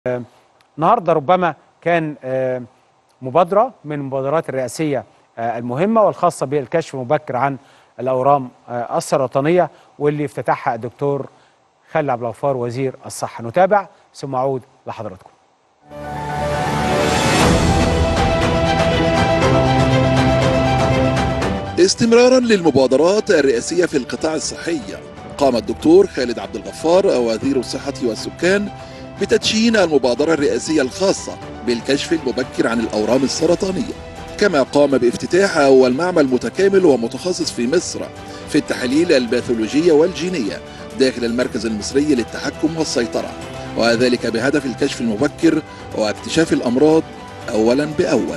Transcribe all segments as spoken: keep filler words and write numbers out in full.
النهارده ربما كان مبادرة من المبادرات الرئاسية المهمة والخاصة بالكشف المبكر عن الأورام السرطانية، واللي افتتحها الدكتور خالد عبد الغفار وزير الصحة. نتابع ثم أعود لحضراتكم. استمرارا للمبادرات الرئاسية في القطاع الصحي، قام الدكتور خالد عبد الغفار وزير الصحة والسكان بتدشين المبادرة الرئاسية الخاصة بالكشف المبكر عن الأورام السرطانية، كما قام بافتتاح أول معمل متكامل ومتخصص في مصر في التحاليل الباثولوجية والجينية داخل المركز المصري للتحكم والسيطرة، وذلك بهدف الكشف المبكر واكتشاف الأمراض أولا بأول.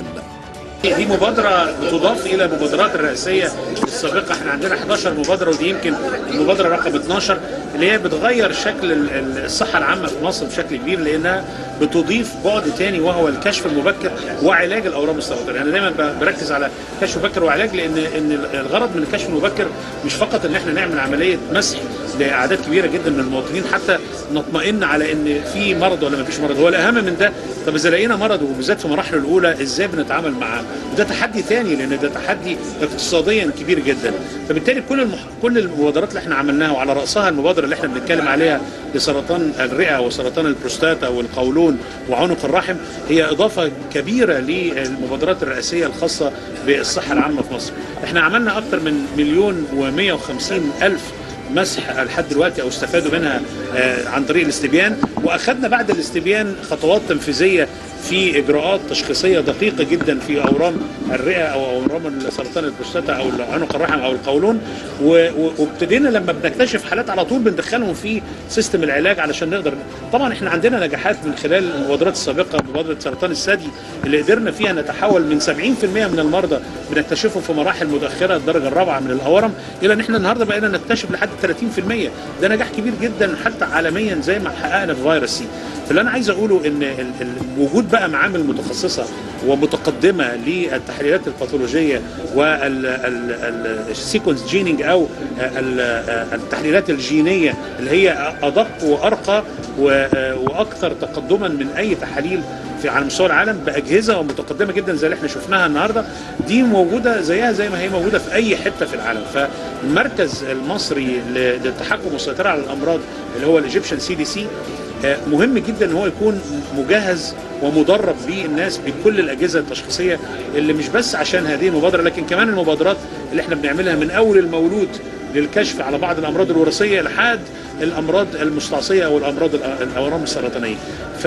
دي مبادرة بتضاف إلى المبادرات الرئاسية السابقة. احنا عندنا إحداشر مبادرة، ودي يمكن المبادرة رقم اتناشر اللي هي بتغير شكل الصحة العامة في مصر بشكل كبير، لأنها بتضيف بعد تاني وهو الكشف المبكر وعلاج الأورام السرطانية. أنا دايما بركز على كشف مبكر وعلاج، لأن ان الغرض من الكشف المبكر مش فقط إن احنا نعمل عملية مسح لأعداد كبيرة جدا من المواطنين حتى نطمئن على إن في مرض ولا ما فيش مرض. هو الأهم من ده، طب إذا لقينا مرض وبالذات في مراحله الأولى إزاي بنتعامل معاه؟ وده تحدي ثاني، لان ده تحدي اقتصاديا كبير جدا. فبالتالي كل المح... كل المبادرات اللي احنا عملناها، وعلى راسها المبادره اللي احنا بنتكلم عليها لسرطان الرئه وسرطان البروستاتا والقولون وعنق الرحم، هي اضافه كبيره للمبادرات الرئاسيه الخاصه بالصحه العامه في مصر. احنا عملنا اكثر من مليون ومئة وخمسين الف مسح لحد دلوقتي او استفادوا منها عن طريق الاستبيان، واخذنا بعد الاستبيان خطوات تنفيذيه في اجراءات تشخيصيه دقيقه جدا في اورام الرئه او اورام سرطان البروستاتا او عنق الرحم او القولون، وابتدينا لما بنكتشف حالات على طول بندخلهم في سيستم العلاج علشان نقدر. طبعا احنا عندنا نجاحات من خلال المبادرات السابقه، مبادره سرطان الثدي اللي قدرنا فيها نتحول من سبعين بالمئة من المرضى بنكتشفهم في مراحل متاخره الدرجه الرابعه من الاورم الى ان احنا النهارده بقينا نكتشف لحد ثلاثين بالمئة. ده نجاح كبير جدا حتى عالميا زي ما حققنا في فيروس سي. فاللي انا عايز اقوله ان وجود بقى معامل متخصصه ومتقدمه للتحليلات الباثولوجيه والسيكونس جيننج او التحليلات الجينيه اللي هي ادق وارقى واكثر تقدما من اي تحاليل في على مستوى العالم باجهزه ومتقدمه جدا زي اللي احنا شفناها النهارده، دي موجوده زيها زي ما هي موجوده في اي حته في العالم. فالمركز المصري للتحكم والسيطره على الامراض اللي هو الايجيبشن سي دي سي مهم جدا ان هو يكون مجهز ومدرب بالناس بكل الاجهزه التشخيصيه اللي مش بس عشان هذه المبادره، لكن كمان المبادرات اللي احنا بنعملها من اول المولود للكشف على بعض الامراض الوراثيه لحد الامراض المستعصيه او الامراض الاورام السرطانيه.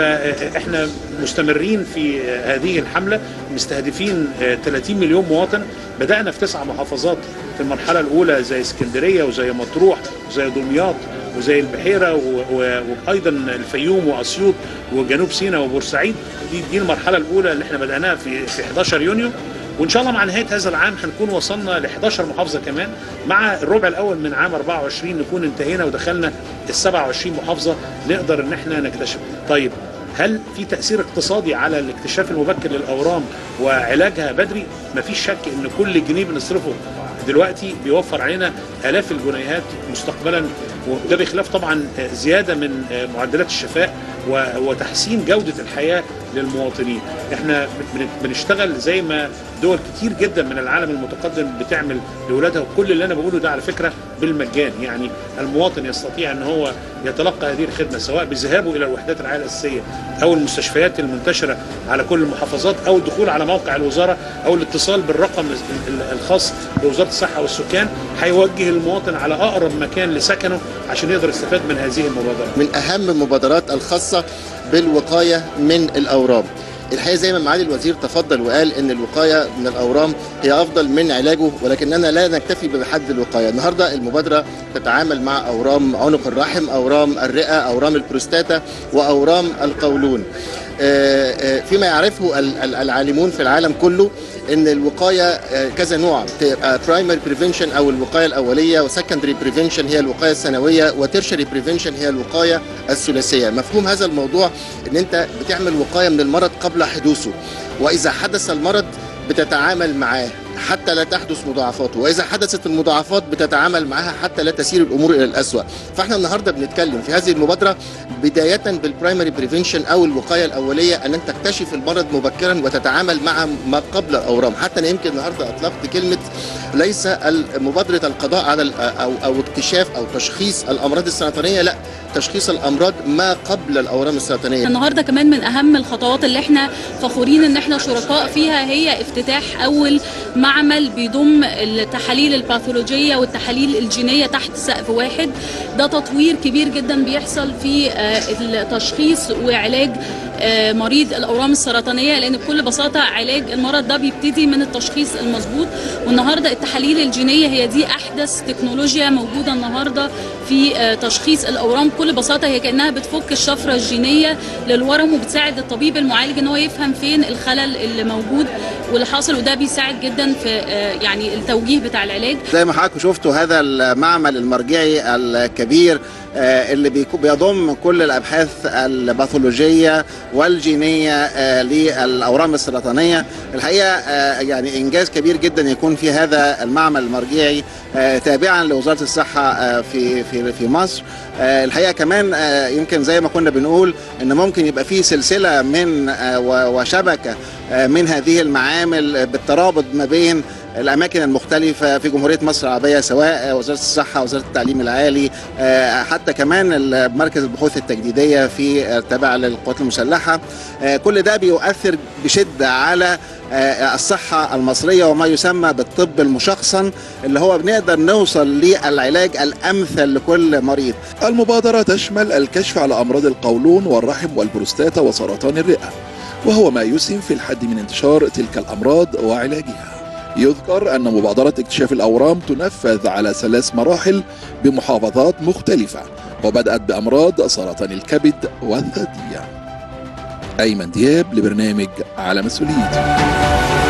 فاحنا مستمرين في هذه الحمله، مستهدفين ثلاثين مليون مواطن. بدانا في تسع محافظات في المرحله الاولى زي اسكندريه وزي مطروح وزي دمياط وزي البحيره وايضا الفيوم واسيوط وجنوب سيناء وبورسعيد. دي دي المرحله الاولى اللي احنا بدأناها في في احداشر يونيو، وان شاء الله مع نهايه هذا العام هنكون وصلنا ل احداشر محافظه كمان. مع الربع الاول من عام أربعة وعشرين نكون انتهينا ودخلنا ال سبعة وعشرين محافظه نقدر ان احنا نكتشف. طيب هل في تأثير اقتصادي على الاكتشاف المبكر للأورام وعلاجها بدري؟ مفيش شك ان كل جنيه بنصرفه دلوقتي بيوفر علينا آلاف الجنيهات مستقبلا، وده بخلاف طبعا زيادة من معدلات الشفاء وتحسين جودة الحياة للمواطنين. احنا بنشتغل زي ما دول كتير جدا من العالم المتقدم بتعمل لاولادها، وكل اللي انا بقوله ده على فكرة بالمجان. يعني المواطن يستطيع ان هو يتلقى هذه الخدمة سواء بذهابه الى الوحدات الرعاية الاساسية او المستشفيات المنتشرة على كل المحافظات، او الدخول على موقع الوزارة، او الاتصال بالرقم الخاص بوزارة الصحة والسكان، هيوجه المواطن على اقرب مكان لسكنه عشان يقدر يستفاد من هذه المبادرة. من اهم المبادرات الخاصة بالوقاية من الأورام. الحقيقة زي ما معالي الوزير تفضل وقال ان الوقاية من الأورام هي أفضل من علاجه، ولكننا لا نكتفي بحد الوقاية. النهاردة المبادرة تتعامل مع أورام عنق الرحم، أورام الرئة، أورام البروستاتا، وأورام القولون. فيما يعرفه العالمون في العالم كله ان الوقايه كذا نوع، برايمري بريفنشن او الوقايه الاوليه، وسكندري بريفنشن هي الوقايه الثانويه، وتيرشري بريفنشن هي الوقايه الثلاثيه. مفهوم هذا الموضوع ان انت بتعمل وقايه من المرض قبل حدوثه، واذا حدث المرض بتتعامل معاه. حتى لا تحدث مضاعفات، واذا حدثت المضاعفات بتتعامل معها حتى لا تسير الامور الى الاسوأ. فاحنا النهارده بنتكلم في هذه المبادره بدايه بالبرايمري بريفنشن او الوقايه الاوليه، ان انت تكتشف المرض مبكرا وتتعامل مع ما قبل الاورام. حتى انا يمكن النهارده اطلقت كلمه ليس مبادره القضاء على او او اكتشاف او تشخيص الامراض السرطانيه، لا، تشخيص الامراض ما قبل الاورام السرطانيه. النهارده كمان من اهم الخطوات اللي احنا فخورين ان احنا شركاء فيها هي افتتاح اول معمل بيضم التحاليل الباثولوجيه والتحاليل الجينيه تحت سقف واحد. ده تطوير كبير جدا بيحصل في التشخيص وعلاج مريض الاورام السرطانيه، لان بكل بساطه علاج المرض ده بيبتدي من التشخيص المظبوط. والنهارده التحاليل الجينيه هي دي احدث تكنولوجيا موجوده النهارده في تشخيص الاورام. بكل بساطه هي كانها بتفك الشفره الجينيه للورم وبتساعد الطبيب المعالج ان هو يفهم فين الخلل اللي موجود واللي حاصل، وده بيساعد جدا في يعني التوجيه بتاع العلاج. زي ما حضراتكم شفتوا هذا المعمل المرجعي الكبير اللي بيضم كل الابحاث الباثولوجيه والجينيه للاورام السرطانيه. الحقيقه يعني انجاز كبير جدا يكون في هذا المعمل المرجعي تابعا لوزاره الصحه في في في مصر. الحقيقه كمان يمكن زي ما كنا بنقول ان ممكن يبقى في سلسله من وشبكه من هذه المعامل بالترابط ما بين الأماكن المختلفة في جمهورية مصر العربية، سواء وزارة الصحة، وزارة التعليم العالي، حتى كمان مركز البحوث التجديدية في التابع للقوات المسلحة. كل ده بيؤثر بشدة على الصحة المصرية وما يسمى بالطب المشخصن، اللي هو بنقدر نوصل للعلاج الأمثل لكل مريض. المبادرة تشمل الكشف على أمراض القولون والرحم والبروستاتا وسرطان الرئة، وهو ما يسهم في الحد من انتشار تلك الأمراض وعلاجها. يذكر أن مبادرة اكتشاف الأورام تنفذ على ثلاث مراحل بمحافظات مختلفة، وبدأت بأمراض سرطان الكبد والثدي. أيمن دياب لبرنامج على مسؤوليتي.